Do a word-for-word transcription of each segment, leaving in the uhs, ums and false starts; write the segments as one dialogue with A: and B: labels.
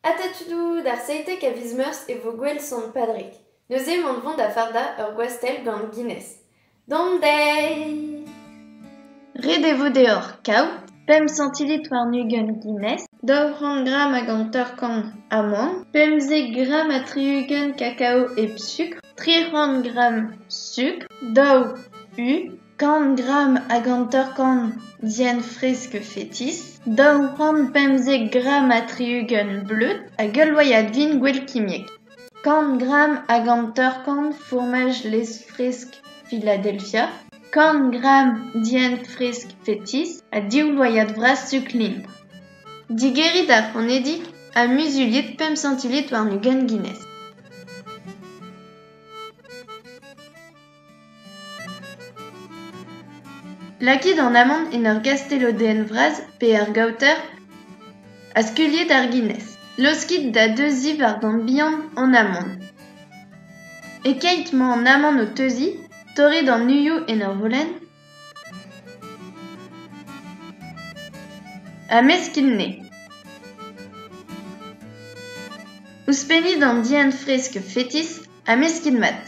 A: Atatudou dar seitek a viz meurs e vo gwell son padrik. Neuze mont vont da farda ur gwastel gant Guinness. Dom dei!
B: Red e vo deoc'h kaout, pem centilit war nugen Guinness, daourant gram hag an turkan amand, pemzek gram a triugen kakao e sukr, trirant gram sukr, daou u, kant gram hag an turkan dien fresk fetis, daourant pemzek gram a triugen bleut hag ul loyad vin gwell kimiek. kant gram hag an turkan fromaj les fresk Philadelphia, kant gram dien fresk fetis a div loyad vras suklin. Digerit ar fronedik a muzuliet pem centilit war nugen Guinness. Lakid an amant en ur gastelo den vraz pe ar gauter a skuliet ar Guinness. Loskit da deuzi war d'an bihan an amant. E keit ma an amant o teuzi, torret an nuioù en ur volen, a meskin ne. Ouzhpenit an dien fresk fetis a meskin mat.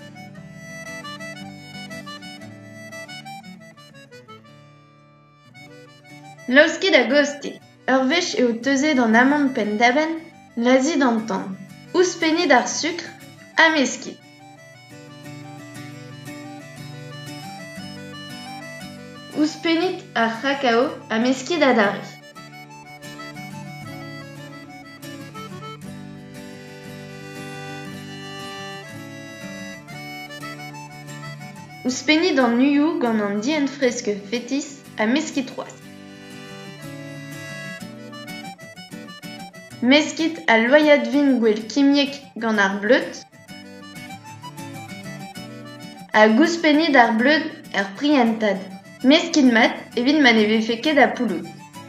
B: Laoskit a goste, ur wech eo teuzet an amant pen daben, lazit an tan. Ouzhpenit ar sukr a meskit. Ouzhpenit ar c'hakao a meskit adari. Ouzhpenit an nuioù gant an dien fresk fetis a meskit c'hoazh. Meskit a loyad vin gwell kimiek gant ar bleut, a ouzhpenit ar bleud er prientad. Meskin mat evit ma ne vefe ket a poulout.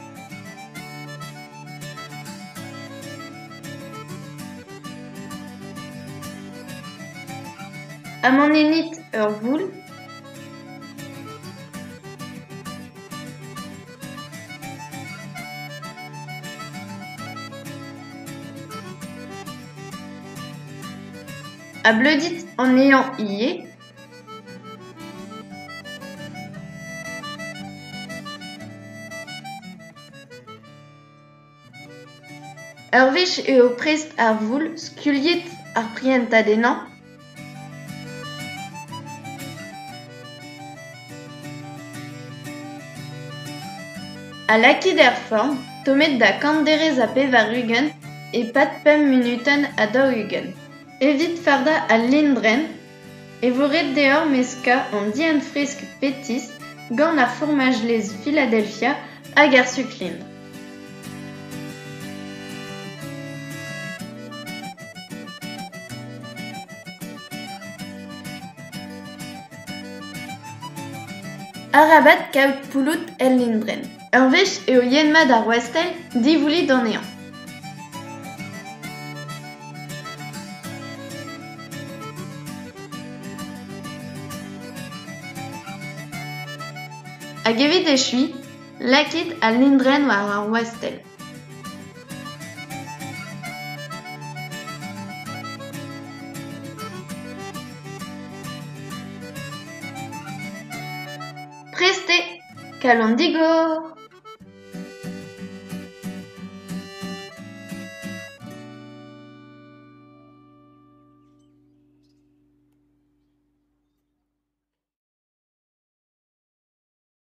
B: Amant enit ur voul, a bleudit an ehan ivez, ur wech eo prest ar voul skuliet ar prientad ennañ, a lakid er form, tomet da kanderez a pevar ugent e pat pem minutenn a daou ugent. Evit farda al lindren, e vo ret deoc'h meska an dien fresk fetis gant ar fromaj les Philadelphia hag ar suklin. Arabat kaout poulout el lindren. Ur wech eo yenmat ar wastel divoulit an ehan. Hag evit echui, lakit al lindren war ar wastel. Preste, kal an digor!